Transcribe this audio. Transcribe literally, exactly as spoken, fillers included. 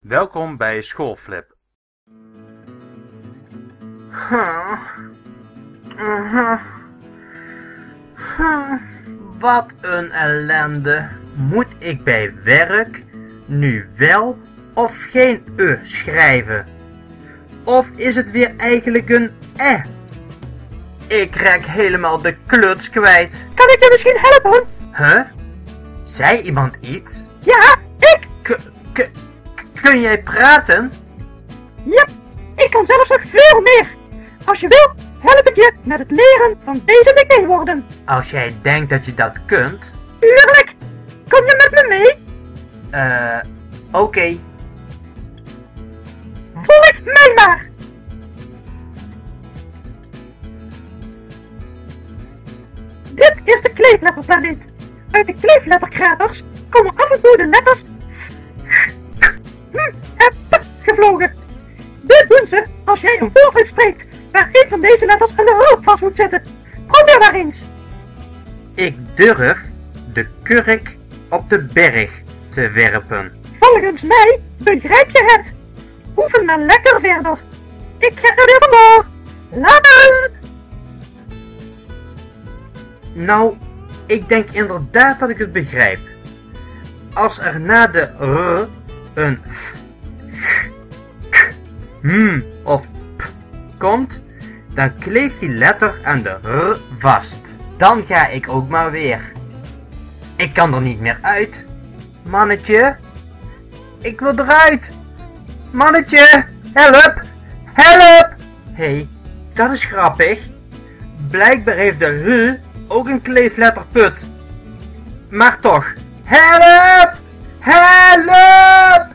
Welkom bij Schoolflip. Huh. Uh-huh. Huh. Wat een ellende. Moet ik bij werk nu wel of geen e schrijven? Of is het weer eigenlijk een e? Ik raak helemaal de kluts kwijt. Kan ik je misschien helpen? Huh? Zei iemand iets? Ja, ik! K k kun jij praten? Ja, ik kan zelfs nog veel meer. Als je wil, help ik je met het leren van deze nicknamewoorden. Als jij denkt dat je dat kunt... Tuurlijk! Kom je met me mee? Eh, uh, oké. Okay. Volg mij maar! Dit is de kleefletterplaneet. Uit de kleefletterkraters komen af en toe de letters f, g, k, hm en p gevlogen. Dit doen ze als jij een woord uitspreekt waar een van deze letters aan de hulp vast moet zitten. Probeer maar eens. Ik durf de kurk op de berg te werpen. Volgens mij begrijp je het. Oefen maar lekker verder. Ik ga er weer vandoor. Later! Nou, ik denk inderdaad dat ik het begrijp. Als er na de r een f, g, k, hm of p komt, dan kleeft die letter aan de r vast. Dan ga ik ook maar weer. Ik kan er niet meer uit. Mannetje, ik wil eruit. Mannetje, help, help. Hé, hey, dat is grappig. Blijkbaar heeft de h ook een kleefletterput. Maar toch, help, help.